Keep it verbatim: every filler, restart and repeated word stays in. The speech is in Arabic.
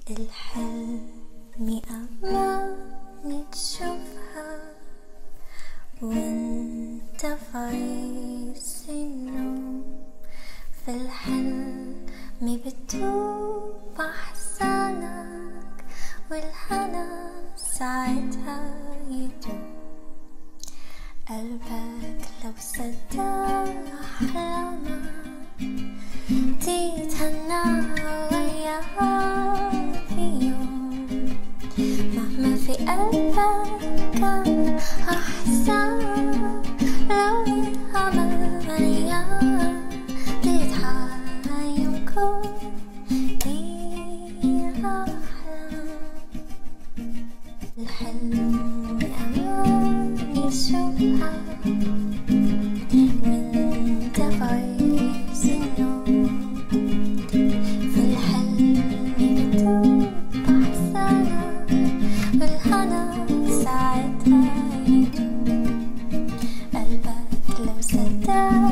الحلم أماني تشوفها وانت في عز النوم، في الحلم بتدوب أحزانك والهنا ساعتها يدوم. قلبك لو صدق أحلامك تتهنى وياها في يوم، مهما في قلبك كان أحزان لو الأمل مليان تضحك يمكن فيها أحلام. الحلم أمان يشوفها وانت في عز النوم، في الحلم بتدوب أحزانك والهنا ساعتها يدوم. قلبك لو صدق